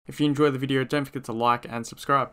If you enjoy the video, don't forget to like and subscribe.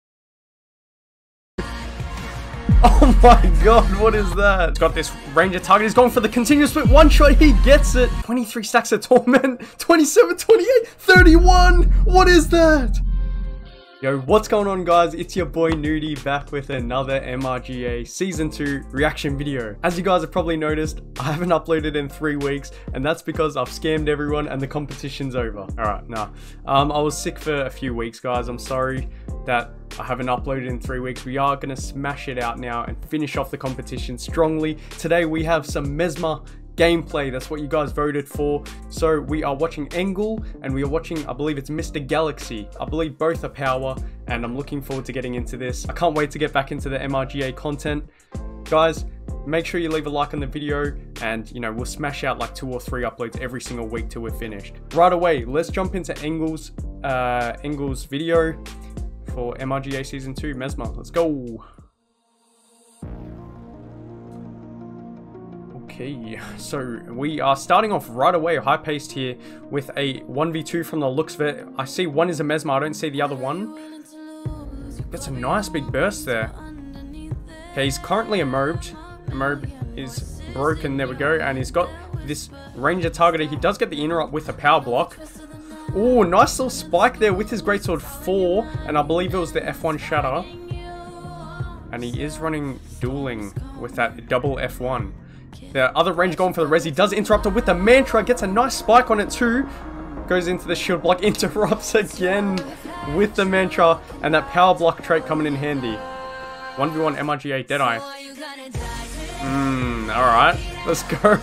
Oh my god, what is that? He's got this ranger target. He's going for the continuous split. One shot, he gets it. 23 stacks of torment. 27, 28, 31. What is that? Yo, what's going on, guys? It's your boy Nudie back with another MRGA Season 2 reaction video. As you guys have probably noticed, I haven't uploaded in 3 weeks, and that's because I've scammed everyone and the competition's over. Alright, nah. I was sick for a few weeks, guys. I'm sorry that I haven't uploaded in 3 weeks. We are going to smash it out now and finish off the competition strongly. Today we have some Mezma gameplay. That's what you guys voted for. So we are watching Engel and we are watching, I believe it's Mr. Galaxy. I believe both are power, and I'm looking forward to getting into this. I can't wait to get back into the MRGA content. Guys, make sure you leave a like on the video, and you know, we'll smash out like 2 or 3 uploads every single week till we're finished. Right away, let's jump into Engel's video for MRGA Season 2 Mezma. Let's go. Okay, so we are starting off right away, high-paced here, with a 1v2 from the looks of it. I see one is a Mezma, I don't see the other one. Gets a nice big burst there. Okay, he's currently immobed. Immob is broken, there we go, and he's got this ranger targeter. He does get the interrupt with a power block. Oh, nice little spike there with his greatsword 4, and I believe it was the F1 shatter. And he is running dueling with that double F1. The other range going for the res. He does interrupt her with the mantra. Gets a nice spike on it too. Goes into the shield block. Interrupts again with the mantra. And that power block trait coming in handy. 1v1 MRGA Deadeye. Alright. Let's go.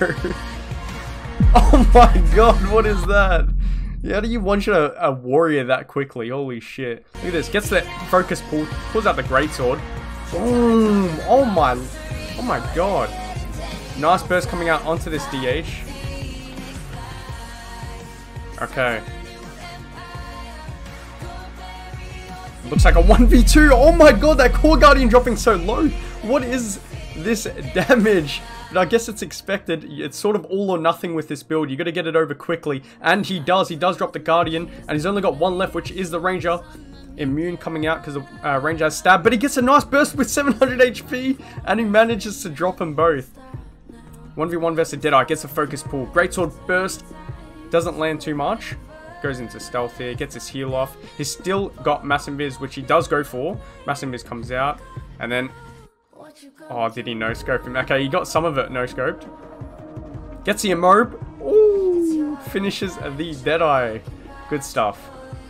Oh my god. What is that? How do you one-shot a warrior that quickly? Holy shit. Look at this. Gets that focus pull. Pulls out the greatsword. Boom. Oh my god. Nice burst coming out onto this DH. Okay. Looks like a 1v2. Oh my god, that Core Guardian dropping so low. What is this damage? But I guess it's expected. It's sort of all or nothing with this build. You got to get it over quickly. And he does. He does drop the Guardian. And he's only got one left, which is the Ranger. Immune coming out because the Ranger has stab. But he gets a nice burst with 700 HP. And he manages to drop them both. 1v1 versus Deadeye, gets a focus pull. Greatsword burst, doesn't land too much. Goes into stealth here, gets his heal off. He's still got Mass Invis, which he does go for. Mass Invis comes out, and then... Oh, did he no-scope him? Okay, he got some of it no-scoped. Gets the immob. Ooh, finishes the Deadeye. Good stuff.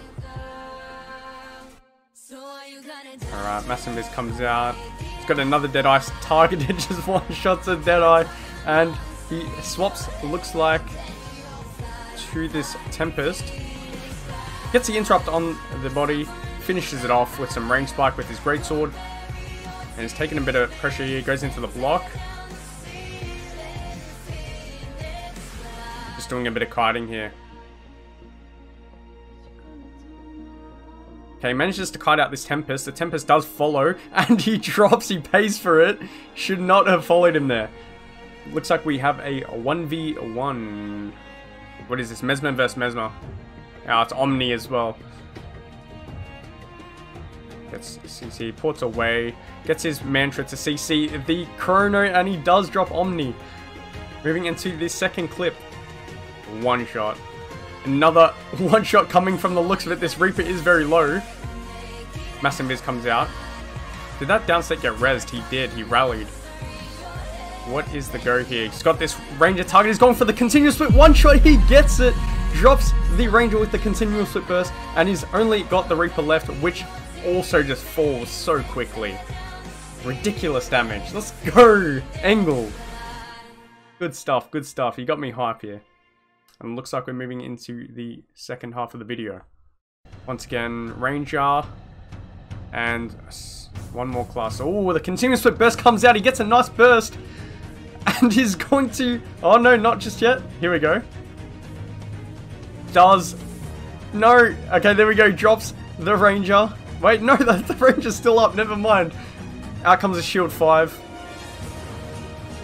Alright, Mass Invis comes out. He's got another Deadeye targeted, just one-shots a Deadeye. And he swaps, looks like, to this Tempest. Gets the interrupt on the body, finishes it off with some range spike with his greatsword. And he's taking a bit of pressure here, goes into the block. Just doing a bit of kiting here. Okay, manages to kite out this Tempest. The Tempest does follow, and he drops, he pays for it. Should not have followed him there. Looks like we have a 1v1. What is this? Mezma versus Mezma. Oh, it's Omni as well. Gets CC, ports away. Gets his mantra to CC the Chrono, and he does drop Omni. Moving into the second clip. One shot. Another one shot coming from the looks of it. This Reaper is very low. Mass Invis comes out. Did that downset get rezzed? He did. He rallied. What is the go here? He's got this Ranger target. He's going for the continuous split. One shot, he gets it. Drops the Ranger with the continuous split burst. And he's only got the Reaper left, which also just falls so quickly. Ridiculous damage. Let's go, Engel. Good stuff, good stuff. You got me hype here. And looks like we're moving into the second half of the video. Once again, Ranger. And one more class. Oh, the continuous split burst comes out. He gets a nice burst. And he's going to... Oh, no, not just yet. Here we go. Does... No. Okay, there we go. Drops the Ranger. Wait, no, the Ranger's still up. Never mind. Out comes a shield 5.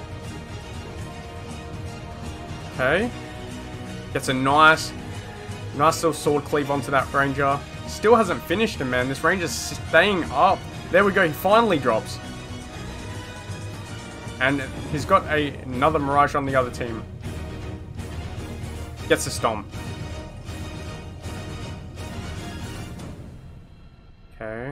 Okay. Gets a nice Nice little sword cleave onto that Ranger. Still hasn't finished him, man. This Ranger's staying up. There we go. He finally drops. And he's got another Mirage on the other team. Gets a Stomp. Okay.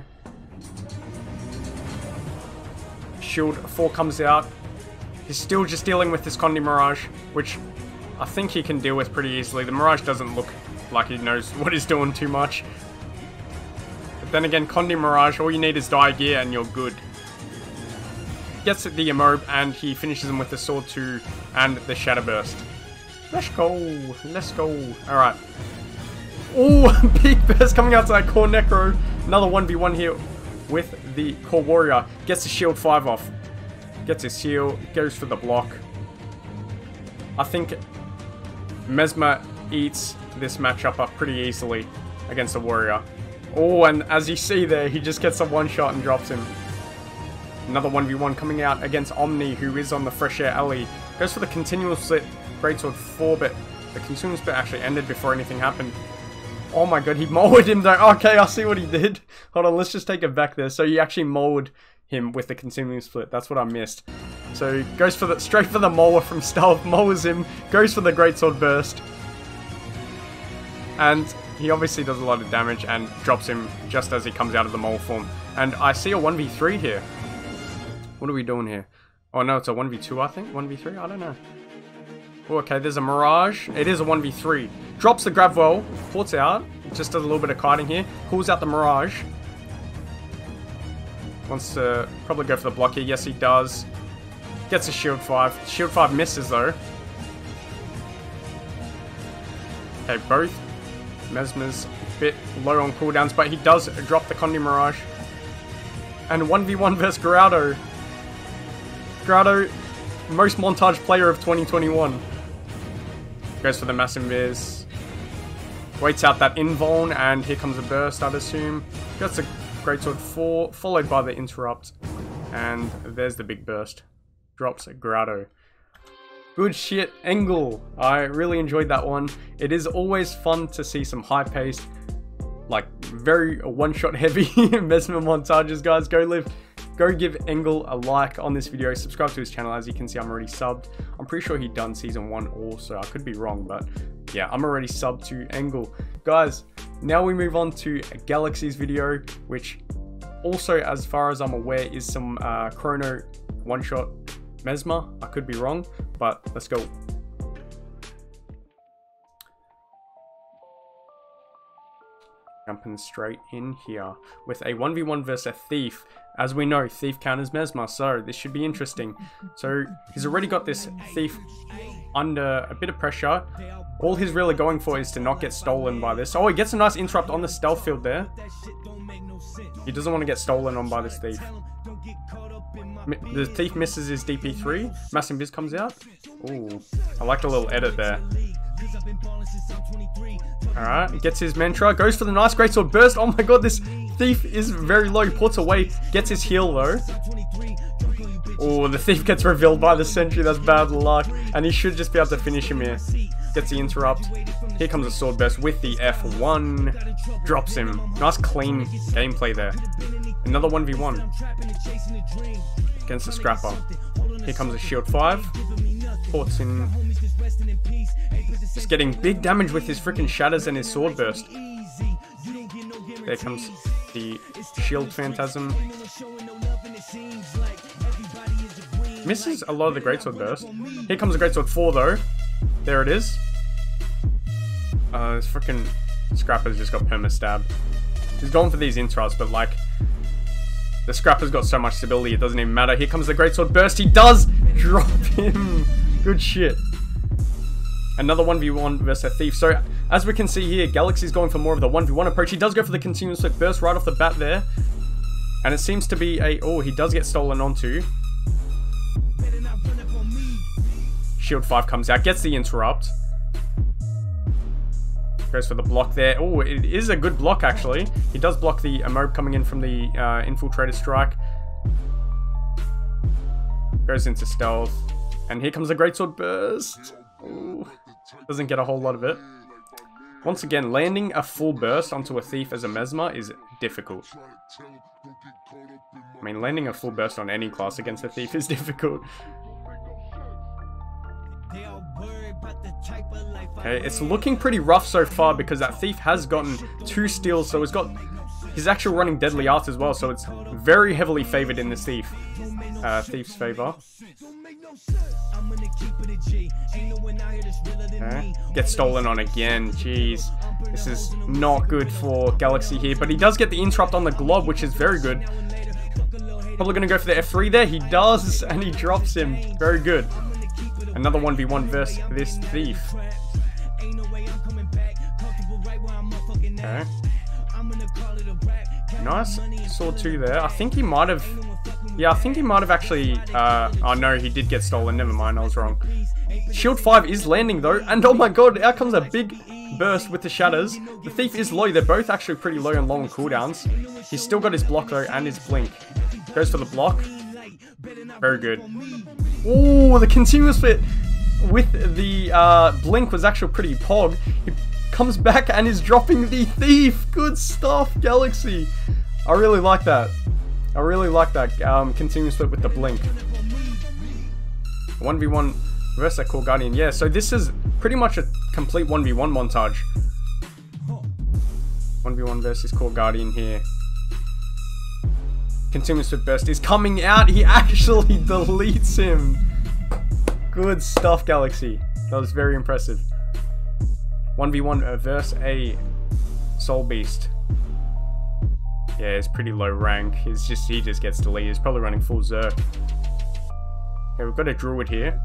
Shield 4 comes out. He's still just dealing with this Condi Mirage, which I think he can deal with pretty easily. The Mirage doesn't look like he knows what he's doing too much. But then again, Condi Mirage, all you need is Die Gear and you're good. Gets the Emobe and he finishes him with the Sword 2 and the Shadow Burst. Let's go. Let's go. Alright. Oh, big burst coming out to that Core Necro. Another 1v1 here with the Core Warrior. Gets the shield 5 off. Gets his heal. Goes for the block. I think Mesmer eats this matchup up pretty easily against the Warrior. Oh, and as you see there, he just gets a one-shot and drops him. Another 1v1 coming out against Omni, who is on the Fresh Air Alley. Goes for the Continual Split. Greatsword 4, but the Continual Split actually ended before anything happened. Oh my god, he molded him though. Okay, I see what he did. Hold on, let's just take it back there. So he actually molded him with the Continual Split. That's what I missed. So he goes for the straight for the Mower from stealth, mowers him, goes for the Greatsword Burst. And he obviously does a lot of damage and drops him just as he comes out of the Mole form. And I see a 1v3 here. What are we doing here? Oh no, it's a 1v2 I think? 1v3? I don't know. Oh, okay, there's a Mirage. It is a 1v3. Drops the Gravwell. Ports out. Just does a little bit of kiting here. Pulls out the Mirage. Wants to probably go for the block here. Yes, he does. Gets a Shield 5. Shield 5 misses though. Okay, both Mesmer's a bit low on cooldowns, but he does drop the Condi Mirage. And 1v1 versus Graudo. Graudo, most montage player of 2021. Goes for the Mass Invis. Waits out that invuln, and here comes a burst, I'd assume. Gets a Greatsword 4, followed by the interrupt. And there's the big burst. Drops Graudo. Good shit, Engel. I really enjoyed that one. It is always fun to see some high-paced, like, very one-shot heavy Mesmer montages, guys. Go give Engel a like on this video. Subscribe to his channel. As you can see, I'm already subbed. I'm pretty sure he'd done season 1 also. I could be wrong, but yeah, I'm already subbed to Engel. Guys, now we move on to Galaxy's video, which also, as far as I'm aware, is some Chrono one-shot Mesmer. I could be wrong, but let's go. Jumping straight in here with a 1v1 versus a Thief. As we know, Thief counters Mesmer, so this should be interesting. So he's already got this Thief under a bit of pressure. All he's really going for is to not get stolen by this. Oh, he gets a nice interrupt on the stealth field there. He doesn't want to get stolen on by this Thief. The Thief misses his DP3. Mass Invis comes out. Ooh, I like the little edit there. Alright, gets his Mantra, goes for the nice Greatsword Burst. Oh my god, this Thief is very low. Puts away, gets his heal though. Oh, the Thief gets revealed by the Sentry. That's bad luck. And he should just be able to finish him here. Gets the interrupt. Here comes a Sword Burst with the F1. Drops him. Nice clean gameplay there. Another 1v1 against the Scrapper. Here comes a Shield 5. Ports in. Just getting big damage with his freaking Shatters and his Sword Burst. There comes the Shield Phantasm. Misses a lot of the Greatsword Burst. Here comes the Greatsword 4 though. There it is. This freaking Scrapper's just got perma-stab. He's going for these interrupts, but like, the Scrapper's got so much stability, it doesn't even matter. Here comes the Greatsword Burst. He does drop him. Good shit. Another 1v1 versus a Thief. So, as we can see here, Galaxy's going for more of the 1v1 approach. He does go for the Continuous Split Burst right off the bat there. And it seems to be a... Oh, he does get stolen onto. Shield 5 comes out, gets the interrupt. Goes for the block there. Oh, it is a good block, actually. He does block the Emobe coming in from the Infiltrator Strike. Goes into stealth. And here comes the Greatsword Burst. Ooh. Doesn't get a whole lot of it. Once again, landing a full burst onto a thief as a Mesmer is difficult. I mean, landing a full burst on any class against a thief is difficult. Okay, it's looking pretty rough so far because that thief has gotten 2 steals, so he's actually running deadly arts as well, so it's very heavily favored in this thief's favor. Okay. Gets stolen on again. Jeez, this is not good for Galaxy here, but he does get the interrupt on the Glob, which is very good. Probably gonna go for the F3 there. He does, and he drops him. Very good. Another 1v1 versus this thief. Okay. Nice sword 2 there. I think he might have... Yeah, I think he might have actually... oh no, he did get stolen. Never mind, I was wrong. Shield 5 is landing though. And oh my god, out comes a big burst with the shatters. The thief is low. They're both actually pretty low and long cooldowns. He's still got his block though and his blink. Goes for the block. Very good. Ooh, the continuous fit with the blink was actually pretty pog. He comes back and is dropping the thief. Good stuff, Galaxy. I really like that. I really like that continuous fit with the blink. 1v1 versus a Core Guardian. Yeah, so this is pretty much a complete 1v1 montage. 1v1 versus Core Guardian here. Continuous fit burst is coming out. He actually deletes him. Good stuff, Galaxy. That was very impressive. 1v1 versus a Soul Beast. Yeah, it's pretty low rank. He just gets deleted. He's probably running full Zerk. Okay, we've got a Druid here.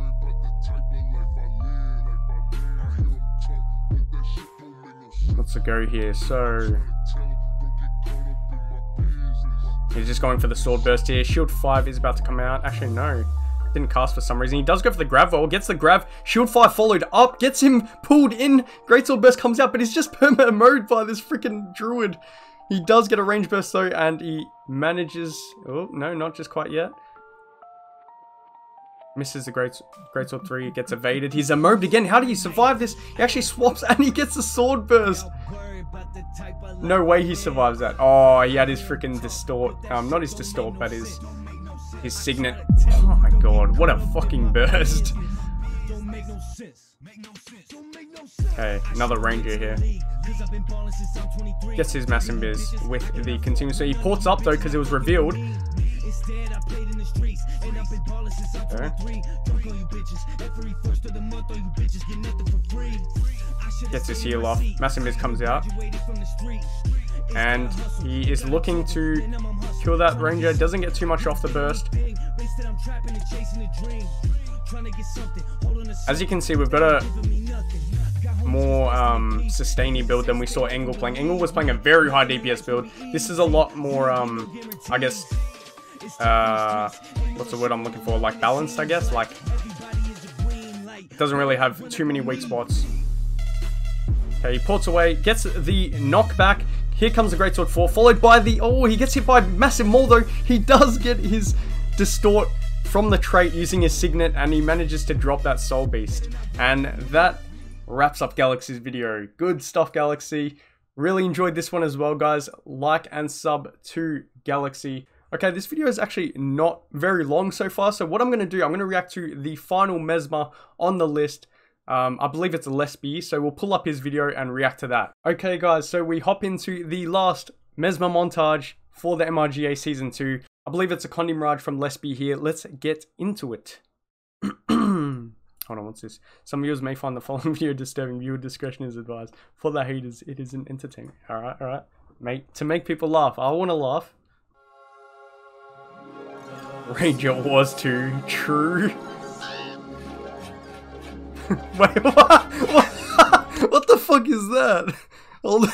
Let's go here. So he's just going for the sword burst here. Shield 5 is about to come out. Actually, no. Didn't cast for some reason. He does go for the grab roll. Gets the grab. Shield 5 followed up. Gets him pulled in. Great sword burst comes out, but he's just perma-mowed by this freaking Druid. He does get a range burst though, and he manages... Oh, no, not just quite yet. Misses the Great Sword 3, gets evaded. He's mowed again. How do you survive this? He actually swaps and he gets a sword burst. No way he survives that. Oh, he had his freaking distort. Not his distort, but his signet. Oh my god, what a fucking burst. Okay, another ranger here. Gets his massive biz with the continuous. So he ports up though because it was revealed. Okay. Gets his heal off. Massive biz comes out. And he is looking to kill that ranger. Doesn't get too much off the burst. As you can see, we've got a more sustainy build than we saw Engel playing. Engel was playing a very high DPS build. This is a lot more, I guess, what's the word I'm looking for? Like balanced, I guess. Like, it doesn't really have too many weak spots. Okay, he ports away, gets the knockback. Here comes the Greatsword 4, followed by the... Oh, he gets hit by Massive Maul though. He does get his Distort from the trait using his Signet, and he manages to drop that Soul Beast. And that wraps up Galaxy's video. Good stuff, Galaxy. Really enjoyed this one as well, guys. Like and sub to Galaxy. Okay, this video is actually not very long so far, so what I'm going to do, I'm going to react to the final Mesmer on the list. I believe it's Lesby, so we'll pull up his video and react to that. Okay guys, so we hop into the last Mesmer montage for the MRGA Season 2. I believe it's a Condi Mirage from Lesby here. Let's get into it. Hold on, what's this? Some viewers may find the following video disturbing. Viewer discretion is advised. For the haters, it isn't entertaining. Alright. Mate, to make people laugh. I want to laugh. Ranger Wars 2, true. Wait, what? What the fuck is that? Hold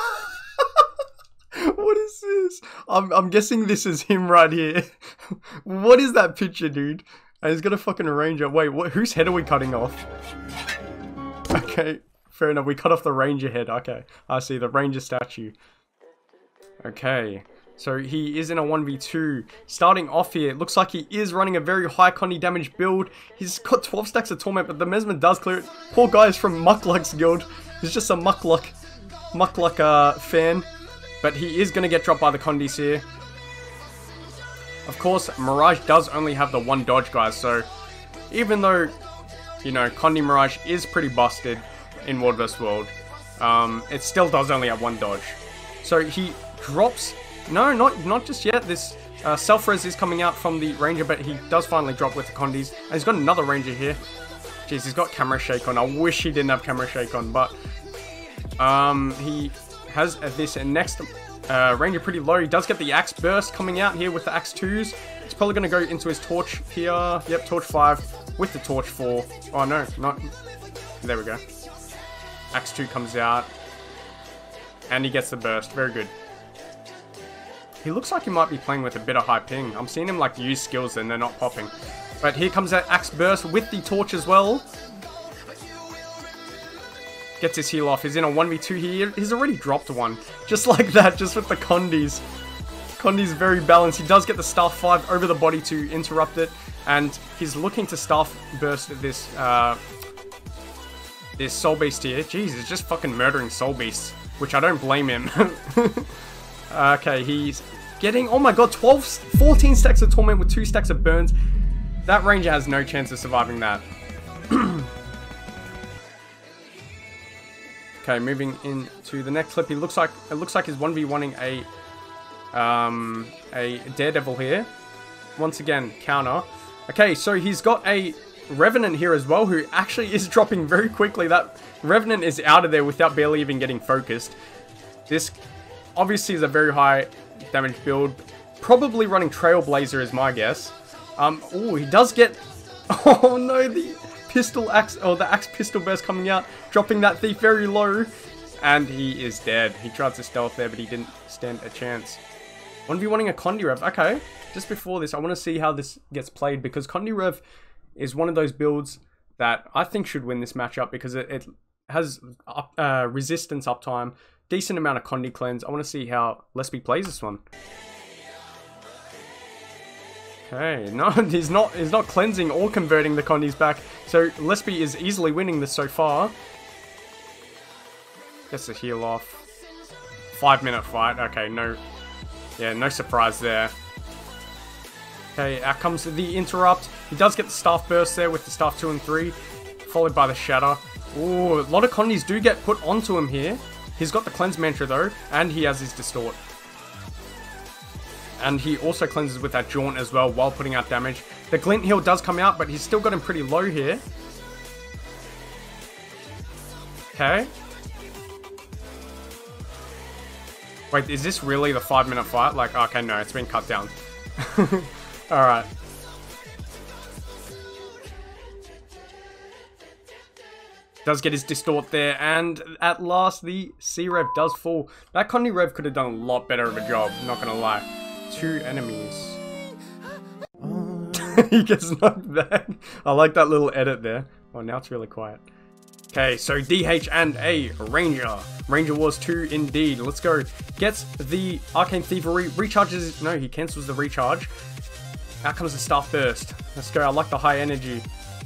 What is this? I'm guessing this is him right here. What is that picture, dude? And he's got a fucking ranger. Wait, what? Whose head are we cutting off? Okay, fair enough. We cut off the ranger head. Okay, I see the ranger statue. Okay. So he is in a 1v2. Starting off here, it looks like he is running a very high Condi damage build. He's got 12 stacks of Torment, but the Mesmer does clear it. Poor guy is from Muckluck's guild. He's just a Muckluck fan. But he is going to get dropped by the Condis here. Of course, Mirage does only have the one dodge, guys. So even though, you know, Condi Mirage is pretty busted in World vs. World, it still does only have one dodge. So he drops... No, not just yet. This self-res is coming out from the Ranger, but he does finally drop with the Condis. And he's got another Ranger here. Jeez, he's got camera shake on. I wish he didn't have camera shake on, but he has this next Ranger pretty low. He does get the Axe Burst coming out here with the Axe 2s. He's probably going to go into his Torch here. Yep, Torch 5 with the Torch 4. Oh, no, not... There we go. Axe 2 comes out. And he gets the Burst. Very good. He looks like he might be playing with a bit of high ping. I'm seeing him like use skills and they're not popping. But here comes that Axe Burst with the Torch as well. Gets his heal off. He's in a 1v2 here. He's already dropped one. Just like that, just with the Condis. Condi's very balanced. He does get the Staff 5 over the body to interrupt it. And he's looking to Staff Burst this this Soul Beast here. Jeez, he's just fucking murdering Soul Beasts. Which I don't blame him. Okay, he's getting... Oh my god, 14 stacks of Torment with 2 stacks of Burns. That Ranger has no chance of surviving that. Okay, moving into the next clip. It looks like he's 1v1ing a Daredevil here. Once again, counter. Okay, so he's got a Revenant here as well, who actually is dropping very quickly. That Revenant is out of there without barely even getting focused. This obviously is a very high damage build. Probably running Trailblazer is my guess. Oh, he does get... Oh no, the pistol axe, or the axe pistol burst coming out, dropping that thief very low. And he is dead. He tried to stealth there, but he didn't stand a chance. 1v1ing a Condi Rev. Okay, just before this, I want to see how this gets played, because Condi Rev is one of those builds that I think should win this matchup, because it has resistance uptime, decent amount of Condi cleanse. I want to see how Lesby plays this one. Okay, no, he's not cleansing or converting the Condis back, so Lesby is easily winning this so far. Gets the heal off. 5-minute fight. Okay, no surprise there. Okay, out comes the interrupt. He does get the Staff Burst there with the Staff 2 and 3, followed by the Shatter. Ooh, a lot of Condis do get put onto him here. He's got the Cleanse Mantra though, and he has his Distort. And he also cleanses with that Jaunt as well while putting out damage. The Glint Heal does come out, but he's still got him pretty low here. Okay. Wait, is this really the 5-minute fight? Like, okay, no, it's been cut down. Alright. Does get his Distort there, and at last the C-Rev does fall. That Condi Rev could have done a lot better of a job, not gonna lie. 2 enemies. He gets knocked back. I like that little edit there. Oh, now it's really quiet. Okay, so DH and a Ranger. Ranger Wars 2 indeed. Let's go. Gets the Arcane Thievery. Recharges. No, he cancels the recharge. Out comes the Staff Burst. Let's go. I like the high energy.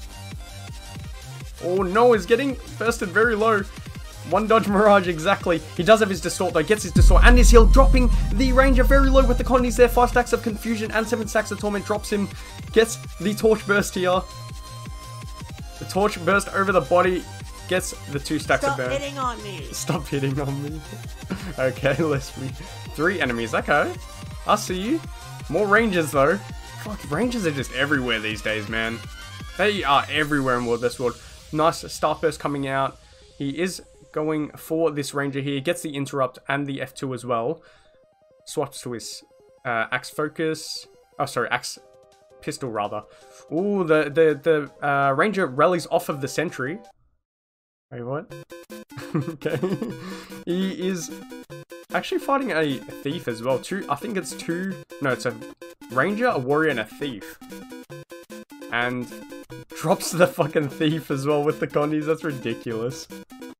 Oh no, he's getting bursted very low. 1 dodge Mirage, exactly. He does have his Distort though, gets his Distort and his heal, dropping the Ranger very low with the Condis there. 5 stacks of Confusion and 7 stacks of Torment, drops him. Gets the Torch Burst here. The Torch Burst over the body, gets the 2 stacks of burn. Stop hitting on me. Stop hitting on me. Okay, let's read. 3 enemies, okay. I see you. More Rangers though. Fuck, Rangers are just everywhere these days, man. They are everywhere in World vs. World. Nice Staff Burst coming out. He is going for this Ranger here. Gets the Interrupt and the F2 as well. Swaps to his Axe Focus. Oh, sorry, Axe Pistol rather. Ooh, the Ranger rallies off of the Sentry. Wait, what? Okay. He is actually fighting a Thief as well. I think it's 2. No, it's a Ranger, a Warrior, and a Thief. And drops the fucking Thief as well with the Condis. That's ridiculous.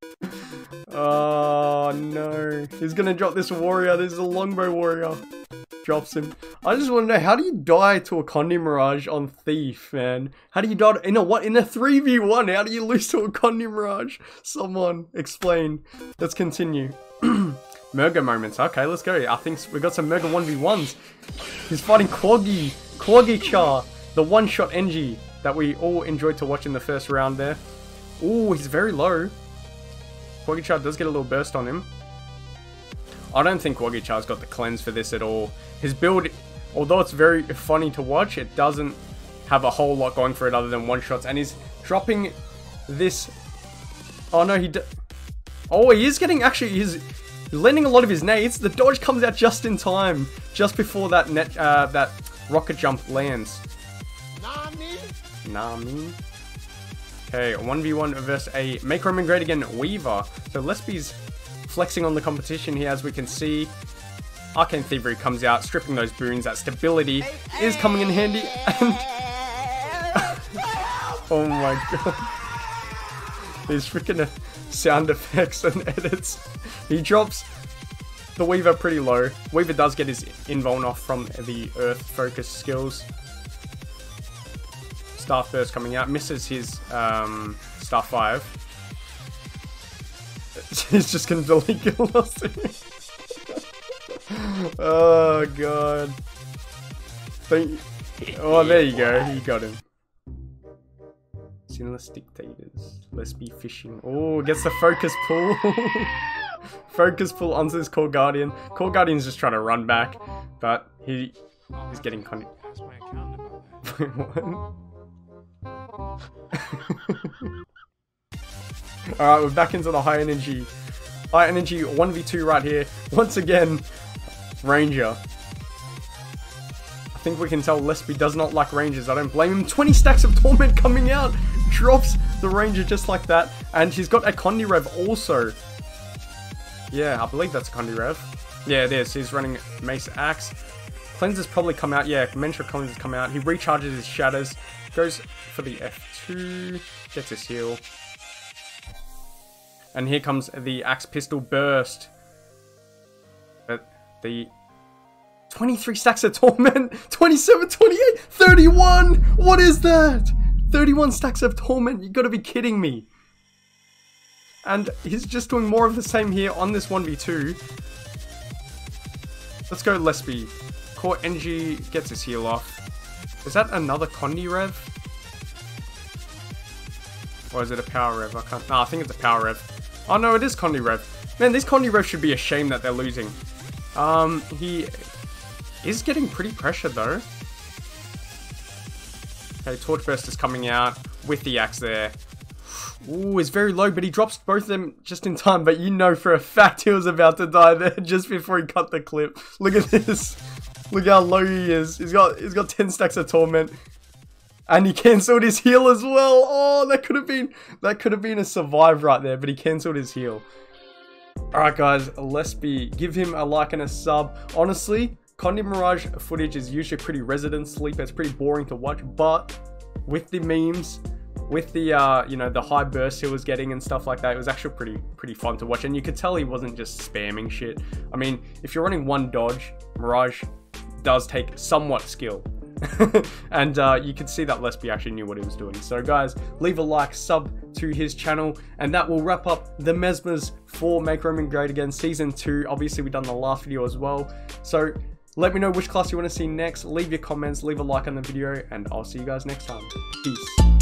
Oh no. He's gonna drop this Warrior. This is a Longbow Warrior. Drops him. I just want to know, how do you die to a Condi Mirage on Thief, man? How do you die in a what? In a 3v1? How do you lose to a Condi Mirage? Someone explain. Let's continue. Murga moments. Okay, let's go. I think we got some Murga 1v1s. He's fighting Quaggichar, the one-shot Engie that we all enjoyed to watch in the first round there. Ooh, he's very low. Quaggichar does get a little burst on him. I don't think Quaggichar's got the cleanse for this at all. His build, although it's very funny to watch, it doesn't have a whole lot going for it other than one-shots. And he's dropping this... Oh no, oh, he is getting... Actually, he's landing a lot of his nades. The dodge comes out just in time, just before that that rocket jump lands. Nami. Okay, 1v1 versus a Make Roman Great Again Weaver. So Lespi's flexing on the competition here, as we can see. Arcane Thievery comes out, stripping those boons. That stability is coming in handy. And oh my god. These freaking sound effects and edits. He drops the Weaver pretty low. Weaver does get his invuln off from the Earth focus skills. Staff Burst coming out. Misses his Star 5. He's just gonna delete Velocity. Oh god. Oh, there you go. You got him. Sinless Dictators. Let's be fishing. Oh, gets the focus pull. Focus pull onto this Core Guardian. Core Guardian's just trying to run back, but he's getting kind of... Alright, we're back into the high energy 1v2 right here. Once again, Ranger. I think we can tell Lespi does not like Rangers. I don't blame him. 20 stacks of Torment coming out. Drops the Ranger just like that. And he's got a Condi Rev also. Yeah, I believe that's a Condi Rev. Yeah, it is. He's running Mace Axe. Cleanses probably come out. Yeah, Mentor Cleanses come out. He recharges his Shatters. Goes for the F2. Gets his heal. And here comes the Axe Pistol Burst. But the 23 stacks of Torment. 27, 28, 31. What is that? 31 stacks of Torment. You gotta be kidding me. And he's just doing more of the same here on this 1v2. Let's go Lespi. Core Engie gets his heal off. Is that another Condi Rev? Or is it a Power Rev? I can't... No, I think it's a Power Rev. Oh no, it is Condi Rev. Man, these Condi Rev should be a shame that they're losing. He is getting pretty pressured though. Okay, Torch Burst is coming out with the axe there. Ooh, it's very low, but he drops both of them just in time. But you know for a fact he was about to die there just before he cut the clip. Look at this. Look how low he is. He's got 10 stacks of Torment. And he cancelled his heal as well. Oh, that could have been a survive right there, but he cancelled his heal. Alright guys, Lespi, give him a like and a sub. Honestly, Condi Mirage footage is usually pretty resident sleep. It's pretty boring to watch, but with the memes, with the you know, the high burst he was getting and stuff like that, it was actually pretty fun to watch. And you could tell he wasn't just spamming shit. I mean, if you're running one dodge, Mirage does take somewhat skill. And you could see that Lespi actually knew what he was doing. So guys, leave a like, sub to his channel, and that will wrap up the Mesmers for Make Roman Great Again Season 2. Obviously, we've done the last video as well. So let me know which class you want to see next. Leave your comments, leave a like on the video, and I'll see you guys next time. Peace.